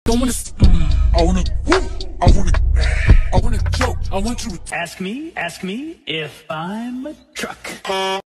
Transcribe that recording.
Don't wanna, I wanna, I wanna joke. I want you to Ask me if I'm a truck.